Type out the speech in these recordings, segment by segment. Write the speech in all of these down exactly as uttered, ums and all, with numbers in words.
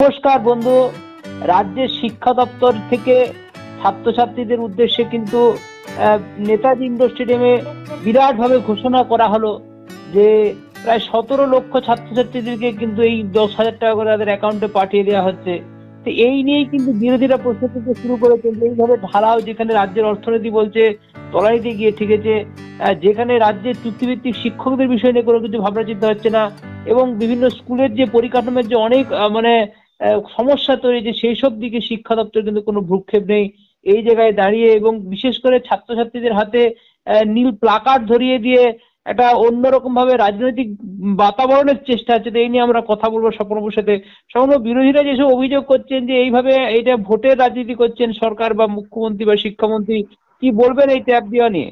নমস্কার বন্ধু, রাজ্যের শিক্ষা দপ্তর থেকে ছাত্রছাত্রীদের উদ্দেশ্যে কিন্তু নেতাজি ইন্ডোর স্টেডিয়ামে বিরাটভাবে ঘোষণা করা হলো যে প্রায় সতেরো লক্ষ ছাত্রছাত্রীদেরকে কিন্তু এই দশ হাজার টাকা করে তাদের অ্যাকাউন্টে পাঠিয়ে দেওয়া হচ্ছে। তো এই নিয়েই কিন্তু বিরোধীরা প্রশ্ন করতে শুরু করেছে যে এইভাবে ঢালাও, যেখানে রাজ্যের অর্থনীতি বলছে তলানিতে গিয়ে ঠেকেছে, যেখানে রাজ্যের চুক্তিভিত্তিক শিক্ষকদের বিষয় নিয়ে কোনো কিছু ভাবনা চিন্তা হচ্ছে না, এবং বিভিন্ন স্কুলের যে পরিকাঠামোর যে অনেক মানে সমস্যা তৈরি, যে সেই সব দিকে শিক্ষা দপ্তর কিন্তু কোনো ভ্রুক্ষেপ নেই। এই জায়গায় দাঁড়িয়ে এবং বিশেষ করে ছাত্রছাত্রীদের হাতে নীল প্লাকার্ড ধরিয়ে দিয়ে একটা অন্যরকম ভাবে রাজনৈতিক বাতাবরণের চেষ্টা হচ্ছে। এই নিয়ে আমরা কথা বলবো স্বপ্নবাবুর সাথে। স্বপ্নবাবু, বিরোধীরা যেসব অভিযোগ করছেন যে এইভাবে এটা ভোটের রাজনীতি করছেন সরকার বা মুখ্যমন্ত্রী বা শিক্ষামন্ত্রী, কি বলবেন এই ট্যাব দেওয়া নিয়ে?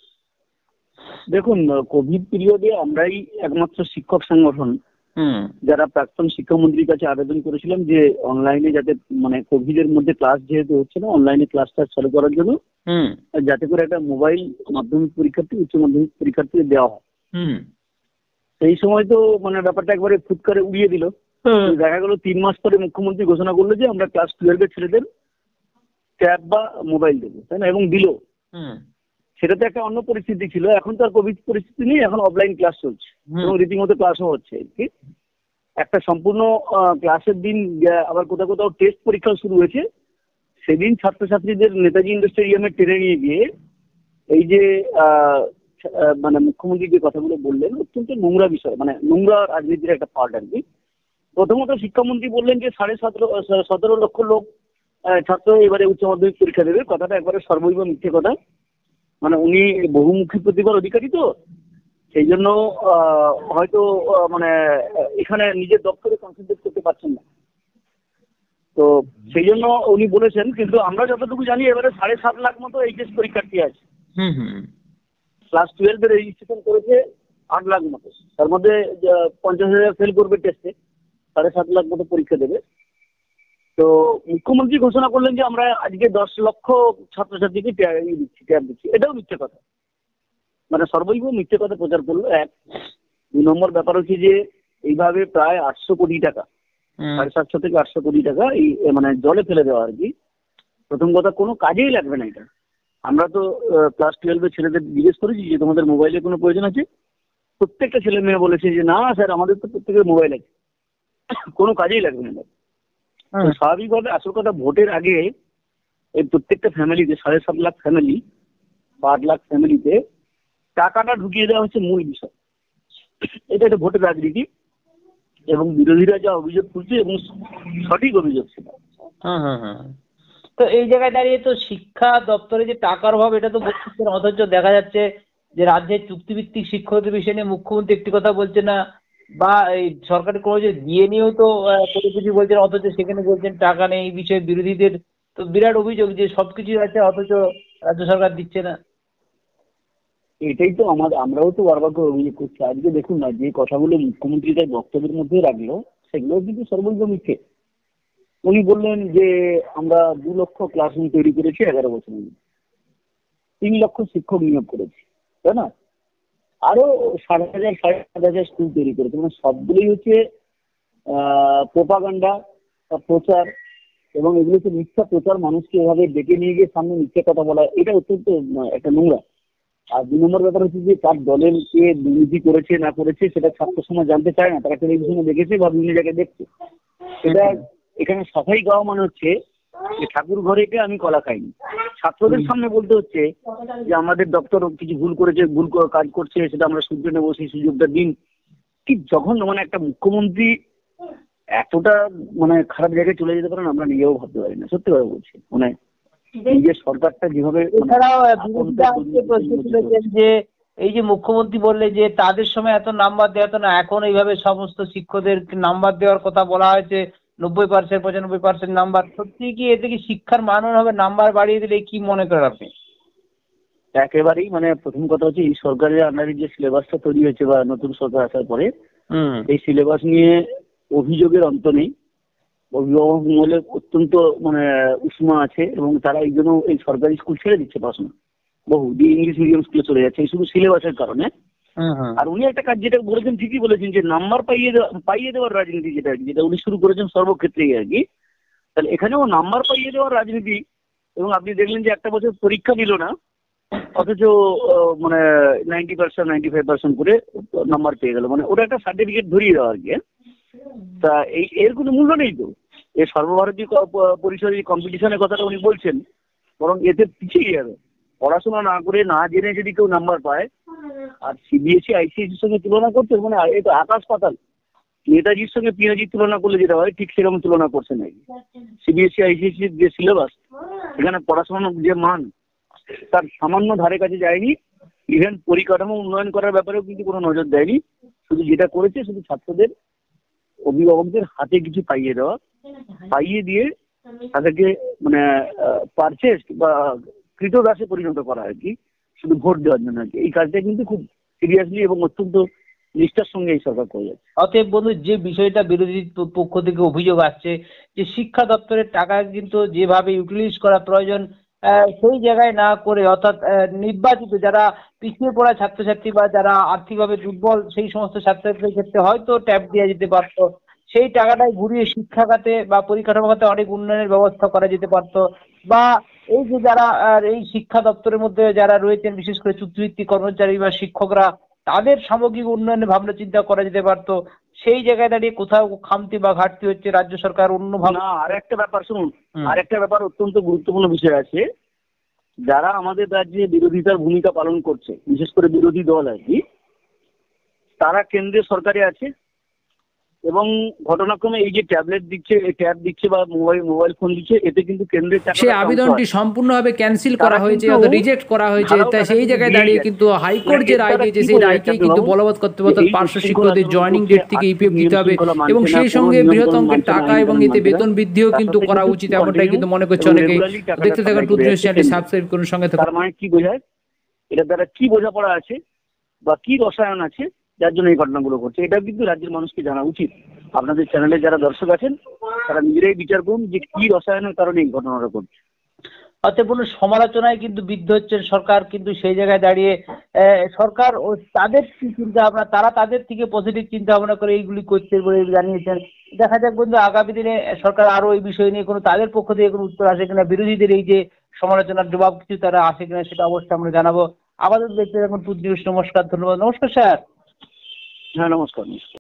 দেখুন, কোভিড পিরিয়ডে আমরাই একমাত্র শিক্ষক সংগঠন যারা প্রাক্তন শিক্ষামন্ত্রীর কাছে আবেদন করেছিলাম যে অনলাইনে যাতে মানে কোভিড এর মধ্যে ক্লাস যেহেতু হচ্ছে না, অনলাইনে ক্লাসটা চালু করার জন্য যাতে করে একটা মোবাইল মাধ্যমিক পরীক্ষার্থী উচ্চ মাধ্যমিক পরীক্ষার্থী দেওয়া হয়। সেই সময় তো মানে ব্যাপারটা একবারে ফুৎকারে উড়িয়ে দিল। দেখা গেল তিন মাস পরে মুখ্যমন্ত্রী ঘোষণা করলো যে আমরা ক্লাস টুয়েলভের ছেলেদের ট্যাব বা মোবাইল দেবো, তাই না, এবং দিল। সেটা তো একটা অন্য পরিস্থিতি ছিল। এখন তো আর কোভিড পরিস্থিতি নেই, এখন অফলাইন ক্লাস চলছে এবং রীতিমতো ক্লাসও হচ্ছে। একটা সম্পূর্ণ ক্লাসের দিন, আবার কোথাও কোথাও টেস্ট পরীক্ষা শুরু হয়েছে। সেদিন ছাত্রছাত্রীদের নেতাজি ইন্ডোর স্টেডিয়ামে টেনে নিয়ে গিয়ে এই যে মানে মুখ্যমন্ত্রী যে কথাগুলো বললেন, অত্যন্ত নোংরা বিষয়, মানে নোংরা রাজনীতির একটা পার্ট আর কি। প্রথমত শিক্ষামন্ত্রী বললেন যে সাড়ে সতেরো সতেরো লক্ষ লোক ছাত্র এবারে উচ্চ মাধ্যমিক পরীক্ষা দেবে। কথাটা একবারে সর্বৈব মিথ্যে কথা। মানে উনি বহুমুখী প্রতিভার অধিকারী, তো সেই জন্য হয়তো মানে এখানে নিজের দপ্তরে কনসেন্ট্রেট করতে পারছেন না, তো সেই জন্য উনি বলেছেন। কিন্তু আমরা যতটুকু জানি এবারে সাড়ে সাত লাখ মতো এইচএস পরীক্ষার্থী আছে। ক্লাস টুয়েলভ এর রেজিস্ট্রেশন করেছে আট লাখ মতো, তার মধ্যে পঞ্চাশ হাজার ফেল করবে টেস্টে, সাড়ে সাত লাখ মতো পরীক্ষা দেবে। তো মুখ্যমন্ত্রী ঘোষণা করলেন যে আমরা আজকে দশ লক্ষ ছাত্রছাত্রীকে দিচ্ছি, ট্যাব দিচ্ছি। এটাও মিথ্যে কথা, মানে সর্বৈব মিথ্যে কথা প্রচার করলো। এক দুই নম্বর ব্যাপার হচ্ছে যে এইভাবে প্রায় আটশো কোটি টাকা, সাড়ে সাতশো থেকে আটশো কোটি টাকা এই মানে জলে ফেলে দেওয়া আর কি। প্রথম কথা, কোনো কাজেই লাগবে না এটা। আমরা তো ক্লাস টুয়েলভের ছেলেদের জিজ্ঞেস করেছি যে তোমাদের মোবাইলের কোনো প্রয়োজন আছে? প্রত্যেকটা ছেলে মেয়ে বলেছে যে না স্যার, আমাদের তো প্রত্যেকের মোবাইল আছে, কোনো কাজেই লাগবে না। স্বাভাবিকভাবে আসল কথা, ভোটের আগে এই প্রত্যেকটা ফ্যামিলিতে, সাড়ে সাত লাখ ফ্যামিলি বা আট লাখ ফ্যামিলিতে টাকাটা ঢুকিয়ে দেওয়া হচ্ছে মূল বিষয়। এটা একটা ভোটের রাজনীতি এবং বিরোধীরা যা অভিযোগ করছে এবং সঠিক অভিযোগ সেটা। তো এই জায়গায় দাঁড়িয়ে তো শিক্ষা দপ্তরে যে টাকার অভাব, এটা তো বলছেন, অথচ দেখা যাচ্ছে যে রাজ্যের চুক্তিভিত্তিক শিক্ষকদের বিষয় নিয়ে মুখ্যমন্ত্রী একটি কথা বলছে না, বা এই সরকারি কোনো যে দিয়ে নিয়েও তো কিছু বলছেন, অথচ সেখানে বলছেন টাকা নেই। এই বিষয়ে বিরোধীদের তো বিরাট অভিযোগ যে সবকিছু আছে অথচ রাজ্য সরকার দিচ্ছে না। এটাই তো আমাদের, আমরাও তো বারবার করে অভিযোগ করছি। আজকে দেখুন না, যে কথাগুলো মুখ্যমন্ত্রী তার বক্তব্যের মধ্যে রাখলো সেগুলো কিন্তু সর্বৈব মিথ্যে। উনি বললেন যে আমরা দু লক্ষ ক্লাসরুম তৈরি করেছি এগারো বছর মধ্যে, তিন লক্ষ শিক্ষক নিয়োগ করেছি, তাই না, আরো সাত হাজার সাড়ে সাত হাজার স্কুল তৈরি করেছে। মানে সবগুলোই হচ্ছে প্রোপাগান্ডা বা প্রচার, এবং এগুলো হচ্ছে মিথ্যা প্রচার। মানুষকে এভাবে ডেকে নিয়ে গিয়ে সামনে মিথ্যে কথা বলা, এটা অত্যন্ত একটা নোংরা। আর দুই নম্বর ব্যাপার হচ্ছে যে তার দলের কে দুর্নীতি করেছে না করেছে সেটা ছাত্র সমাজ জানতে চায় না। তারা টেলিভিশনে দেখেছে বা বিভিন্ন জায়গায় দেখছে। এটা এখানে সাফাই গাওয়া মানে হচ্ছে যে ঠাকুর ঘরে গিয়ে আমি কলা খাইনি। ছাত্রদের সামনে বলতে হচ্ছে যে আমাদের দপ্তর কিছু ভুল করেছে, ভুল কাজ করছে, সেটা আমরা শুধরে নেবো, সেই সুযোগটা দিন। কি জঘন্য! মানে একটা মুখ্যমন্ত্রী এতটা মানে খারাপ জায়গায় চলে যেতে পারেন আমরা নিজেও ভাবতে পারি না, সত্যি কথা বলছি। মানে নিজের সরকারটা যেভাবে, যে এই যে মুখ্যমন্ত্রী বললে যে তাদের সময় এত নাম্বার দেওয়া হতো না, এখন এইভাবে সমস্ত শিক্ষকদের নাম্বার দেওয়ার কথা বলা হয়েছে, নব্বই পার্সেন্ট পঁচানব্বই পার্সেন্ট নাম্বার। সত্যি কি এতে কি শিক্ষার মান হবে? নাম্বার বাড়িয়ে দিলে কি মনে করেন আপনি? একেবারেই, মানে প্রথম কথা হচ্ছে এই সরকারের আন্ডারে যে সিলেবাসটা তৈরি হয়েছে বা নতুন সরকার আসার পরে এই সিলেবাস নিয়ে অভিযোগের অন্ত নেই। অভিভাবক মহলে অত্যন্ত মানে উষ্মা আছে এবং তারা এই জন্য এই সরকারি স্কুল ছেড়ে দিচ্ছে পড়াশোনা, বহু দিয়ে ইংলিশ মিডিয়াম স্কুলে চলে যাচ্ছে এই শুধু সিলেবাসের কারণে। আর উনি একটা কাজ যেটা বলেছেন, ঠিকই বলেছেন, যে নাম্বার পাইয়ে দেওয়া পাইয়ে দেওয়ার রাজনীতি, যেটা যেটা উনি শুরু করেছেন সর্বক্ষেত্রেই আর কি। তাহলে এখানেও নাম্বার পাইয়ে দেওয়ার রাজনীতি, এবং আপনি দেখলেন যে একটা বছর পরীক্ষা দিল না, অথচ মানে ninety percent ninety five percent করে নাম্বার পেয়ে গেল, মানে ওটা একটা সার্টিফিকেট ধরিয়ে দেওয়া আর কি। তা এই এর কোনো মূল্য নেই তো। এই সর্বভারতীয় পরিষদের কম্পিটিশনের কথাটা উনি বলছেন, বরং এতে পিছিয়ে যাবে। পড়াশোনা না করে না জেনে যদি কেউ নাম্বার পায়, আর সিবিএসই আইসিএসির সঙ্গে তুলনা করতে, মানে এই তো আকাশ পাতাল। নেতাজির সঙ্গে পিএনজির তুলনা করলে যেটা হয়, ঠিক সেরকম তুলনা করছে নাকি। সিবিএসই আইসিএসির যে সিলেবাস, এখানে পড়াশোনার যে মান, তার সামান্য ধারে কাছে যায়নি। ইভেন পরিকাঠামো উন্নয়ন করার ব্যাপারেও কিন্তু কোনো নজর দেয়নি। শুধু যেটা করেছে, শুধু ছাত্রদের অভিভাবকদের হাতে কিছু পাইয়ে দেওয়া, পাইয়ে দিয়ে তাদেরকে মানে পারচেজ বা কৃতদাসে পরিণত করা আর কি, শুধু ভোট দেওয়ার জন্য আর কি। এই কাজটা কিন্তু খুব সিরিয়াসলি এবং অত্যন্ত নিষ্ঠার সঙ্গে এই সরকার করে যাচ্ছে। অতএব বন্ধু, যে বিষয়টা বিরোধী পক্ষ থেকে অভিযোগ আসছে যে শিক্ষা দপ্তরের টাকা কিন্তু যেভাবে ইউটিলাইজ করা প্রয়োজন সেই জায়গায় না করে, অর্থাৎ নির্বাচিত যারা পিছিয়ে পড়া ছাত্রছাত্রী বা যারা আর্থিকভাবে দুর্বল, সেই সমস্ত ছাত্রছাত্রীদের ক্ষেত্রে হয়তো ট্যাব দেওয়া যেতে পারতো। সেই টাকাটাই ঘুরিয়ে শিক্ষা খাতে বা পরিকাঠামো খাতে অনেক উন্নয়নের ব্যবস্থা করা যেতে পারতো। বা এই যে যারা এই শিক্ষা দপ্তরের মধ্যে যারা রয়েছেন, বিশেষ করে চুক্তিভিত্তিক কর্মচারী বা শিক্ষকরা, তাদের সামগ্রিক উন্নয়নের ভাবনা চিন্তা করা যেতে পারতো। সেই জায়গায় দাঁড়িয়ে কোথাও খামতি বা ঘাটতি হচ্ছে, রাজ্য সরকার অন্য ভাবনা। আর একটা ব্যাপার শুনুন, আর একটা ব্যাপার অত্যন্ত গুরুত্বপূর্ণ বিষয় আছে। যারা আমাদের রাজ্যে বিরোধিতার ভূমিকা পালন করছে, বিশেষ করে বিরোধী দল আর কি, তারা কেন্দ্রীয় সরকারে আছে, এবং ঘটনাক্রমে এই যে ট্যাবলেট দিচ্ছে, ট্যাব দিচ্ছে বা মোবাইল মোবাইল ফোন দিচ্ছে, এতে কিন্তু কেন্দ্রের টাকা, সেই আবেদনটি সম্পূর্ণভাবে ক্যান্সেল করা হয়েছে, অর্থাৎ রিজেক্ট করা হয়েছে। তাই সেই জায়গায় দাঁড়িয়ে কিন্তু হাইকোর্ট যে রায় দিয়েছে, সেই রায়কেই কিন্তু বলবৎ করতে হবে, অর্থাৎ পার্শ্ব শিক্ষকদের জয়েনিং ডেট থেকে ইপিএফ দিতে হবে, এবং সেই সঙ্গে বৃহৎ অঙ্কের টাকা এবং এতে বেতন বৃদ্ধিও কিন্তু করা উচিত, এমনটাই কিন্তু মনে করছে অনেকেই। দেখতে থাকুন টুডে নিউজ চ্যানেলটি সাবস্ক্রাইব করুন, সঙ্গে থাকুন। তার মানে কি বোঝায়, এটার দ্বারা কি বোঝাপড়া আছে বা কি রসায়ন আছে যার জন্য এই ঘটনাগুলো ঘটছে, এটা কিন্তু রাজ্যের মানুষকে জানা উচিত। আপনাদের চ্যানেলে যারা দর্শক আছেন, তারা নিজেরাই বিচার করুন যে কি রসায়নের কারণে এই ঘটনাটা ঘটছে। অর্থাৎ বলুন, সমালোচনায় কিন্তু বিদ্ধ হচ্ছেন সরকার, কিন্তু সেই জায়গায় দাঁড়িয়ে সরকার ও তাদের কি চিন্তা ভাবনা, তারা তাদের থেকে পজিটিভ চিন্তা ভাবনা করে এইগুলি করছে বলে জানিয়েছেন। দেখা যাক বন্ধু, আগামী দিনে সরকার আরো এই বিষয় নিয়ে কোনো তাদের পক্ষ থেকে কোনো উত্তর আসে কিনা, বিরোধীদের এই যে সমালোচনার জবাব কিছু তারা আসে কিনা, সেটা অবশ্যই আমরা জানাবো। আপাতত দেখতে থাকুন টুডে নিউজ। নমস্কার, ধন্যবাদ। নমস্কার স্যার। হ্যাঁ, নমস্কার।